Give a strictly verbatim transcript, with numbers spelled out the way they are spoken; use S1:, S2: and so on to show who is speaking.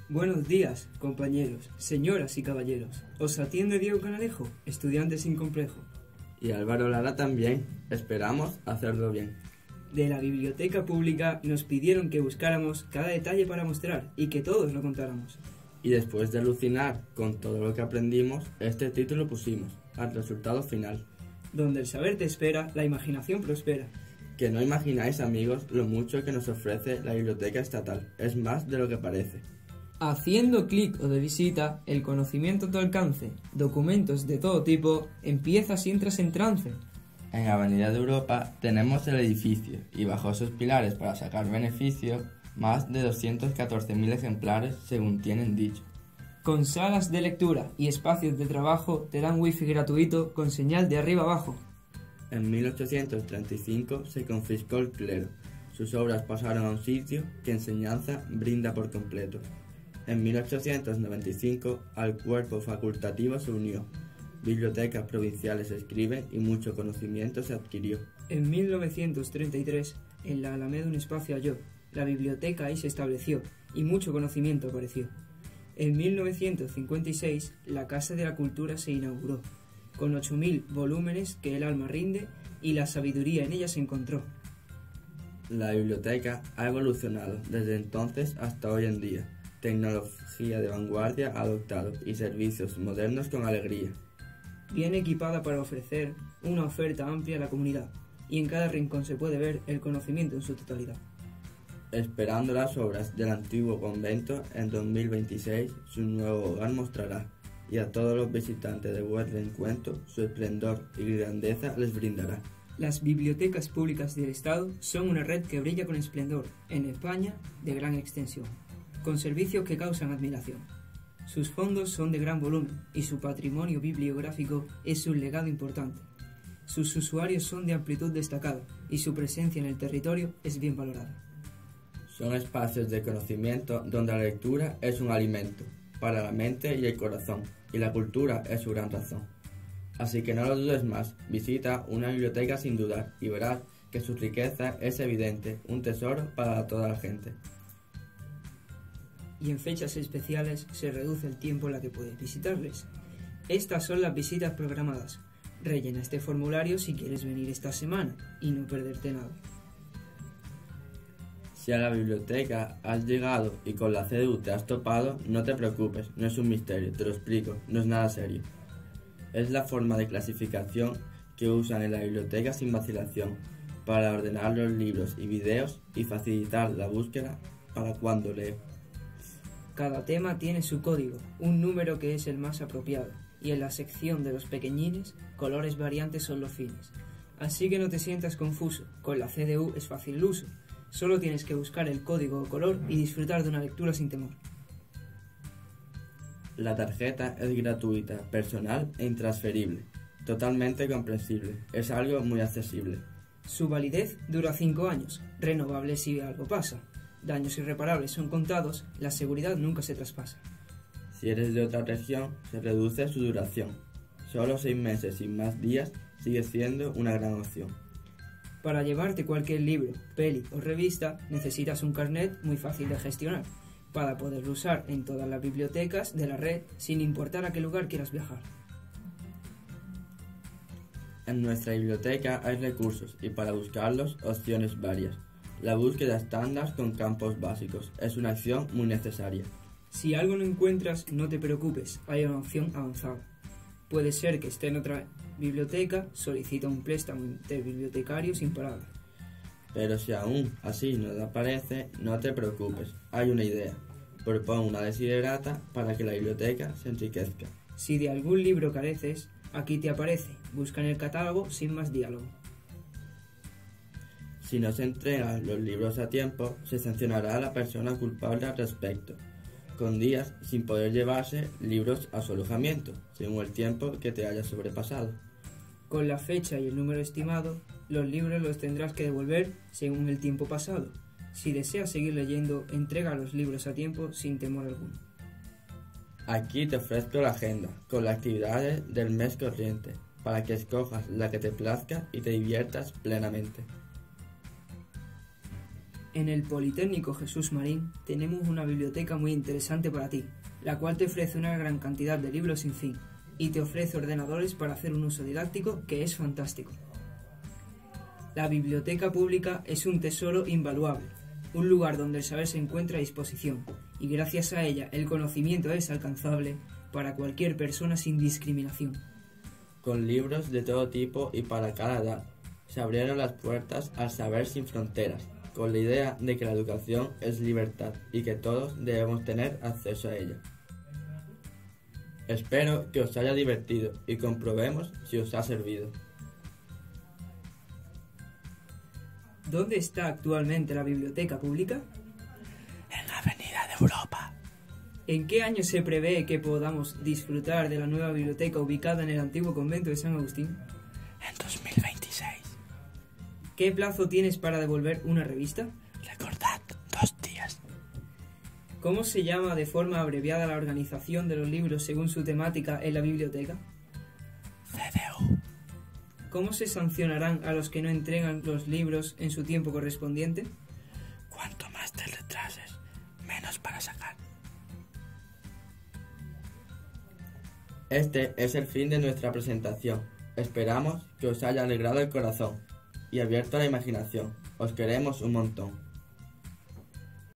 S1: Buenos días, compañeros, señoras y caballeros. Os atiende Diego Canalejo, estudiante sin complejo.
S2: Y Álvaro Lara también. Esperamos hacerlo bien.
S1: De la biblioteca pública nos pidieron que buscáramos cada detalle para mostrar y que todos lo contáramos.
S2: Y después de alucinar con todo lo que aprendimos, este título pusimos, al resultado final.
S1: Donde el saber te espera, la imaginación prospera.
S2: Que no imagináis, amigos, lo mucho que nos ofrece la biblioteca estatal. Es más de lo que parece.
S1: Haciendo clic o de visita, el conocimiento a tu alcance, documentos de todo tipo, empiezas y entras en trance.
S2: En Avenida de Europa tenemos el edificio y bajo sus pilares para sacar beneficio, más de doscientos catorce mil ejemplares según tienen dicho.
S1: Con salas de lectura y espacios de trabajo te dan wifi gratuito con señal de arriba abajo.
S2: En mil ochocientos treinta y cinco se confiscó el clero. Sus obras pasaron a un sitio que enseñanza brinda por completo. En mil ochocientos noventa y cinco al cuerpo facultativo se unió. Bibliotecas provinciales se escriben y mucho conocimiento se adquirió.
S1: En mil novecientos treinta y tres, en la Alameda un espacio halló. La biblioteca ahí se estableció y mucho conocimiento apareció. En mil novecientos cincuenta y seis, la Casa de la Cultura se inauguró, con ocho mil volúmenes que el alma rinde y la sabiduría en ella se encontró.
S2: La biblioteca ha evolucionado desde entonces hasta hoy en día. Tecnología de vanguardia ha adoptado y servicios modernos con alegría.
S1: Bien equipada para ofrecer una oferta amplia a la comunidad, y en cada rincón se puede ver el conocimiento en su totalidad.
S2: Esperando las obras del antiguo convento, en dos mil veintiséis su nuevo hogar mostrará, y a todos los visitantes de buen reencuentro su esplendor y grandeza les brindará.
S1: Las bibliotecas públicas del Estado son una red que brilla con esplendor, en España de gran extensión, con servicios que causan admiración. Sus fondos son de gran volumen y su patrimonio bibliográfico es un legado importante. Sus usuarios son de amplitud destacada y su presencia en el territorio es bien valorada.
S2: Son espacios de conocimiento donde la lectura es un alimento para la mente y el corazón, y la cultura es su gran razón. Así que no lo dudes más, visita una biblioteca sin dudar y verás que su riqueza es evidente, un tesoro para toda la gente.
S1: Y en fechas especiales se reduce el tiempo en la que puedes visitarles. Estas son las visitas programadas. Rellena este formulario si quieres venir esta semana y no perderte nada.
S2: Si a la biblioteca has llegado y con la C D U te has topado, no te preocupes, no es un misterio, te lo explico, no es nada serio. Es la forma de clasificación que usan en la biblioteca sin vacilación, para ordenar los libros y videos y facilitar la búsqueda para cuando leo.
S1: Cada tema tiene su código, un número que es el más apropiado, y en la sección de los pequeñines, colores variantes son los fines. Así que no te sientas confuso, con la C D U es fácil el uso. Solo tienes que buscar el código o color y disfrutar de una lectura sin temor.
S2: La tarjeta es gratuita, personal e intransferible, totalmente comprensible, es algo muy accesible.
S1: Su validez dura cinco años, renovable si algo pasa. Daños irreparables son contados, la seguridad nunca se traspasa.
S2: Si eres de otra región, se reduce su duración. Solo seis meses y más días sigue siendo una gran opción.
S1: Para llevarte cualquier libro, peli o revista, necesitas un carnet muy fácil de gestionar, para poderlo usar en todas las bibliotecas de la red, sin importar a qué lugar quieras viajar.
S2: En nuestra biblioteca hay recursos y para buscarlos opciones varias. La búsqueda estándar con campos básicos es una acción muy necesaria.
S1: Si algo no encuentras, no te preocupes, hay una opción avanzada. Puede ser que esté en otra biblioteca, solicita un préstamo interbibliotecario sin parada.
S2: Pero si aún así no te aparece, no te preocupes, hay una idea. Propon una desiderata para que la biblioteca se enriquezca.
S1: Si de algún libro careces, aquí te aparece, busca en el catálogo sin más diálogo.
S2: Si no se entregan los libros a tiempo, se sancionará a la persona culpable al respecto, con días sin poder llevarse libros a su alojamiento, según el tiempo que te haya sobrepasado.
S1: Con la fecha y el número estimado, los libros los tendrás que devolver según el tiempo pasado. Si deseas seguir leyendo, entrega los libros a tiempo sin temor alguno.
S2: Aquí te ofrezco la agenda, con las actividades del mes corriente, para que escojas la que te plazca y te diviertas plenamente.
S1: En el Politécnico Jesús Marín tenemos una biblioteca muy interesante para ti, la cual te ofrece una gran cantidad de libros sin fin y te ofrece ordenadores para hacer un uso didáctico que es fantástico. La biblioteca pública es un tesoro invaluable, un lugar donde el saber se encuentra a disposición y gracias a ella el conocimiento es alcanzable para cualquier persona sin discriminación.
S2: Con libros de todo tipo y para cada edad, se abrieron las puertas al saber sin fronteras, con la idea de que la educación es libertad y que todos debemos tener acceso a ella. Espero que os haya divertido y comprobemos si os ha servido.
S1: ¿Dónde está actualmente la biblioteca pública?
S3: En la Avenida de Europa.
S1: ¿En qué año se prevé que podamos disfrutar de la nueva biblioteca ubicada en el antiguo convento de San Agustín?
S3: En dos mil veintiséis.
S1: ¿Qué plazo tienes para devolver una revista?
S3: Recordad, dos días.
S1: ¿Cómo se llama de forma abreviada la organización de los libros según su temática en la biblioteca?
S3: C D U.
S1: ¿Cómo se sancionarán a los que no entregan los libros en su tiempo correspondiente?
S3: Cuanto más te retrases, menos para sacar.
S2: Este es el fin de nuestra presentación. Esperamos que os haya alegrado el corazón y abierto la imaginación. Os queremos un montón.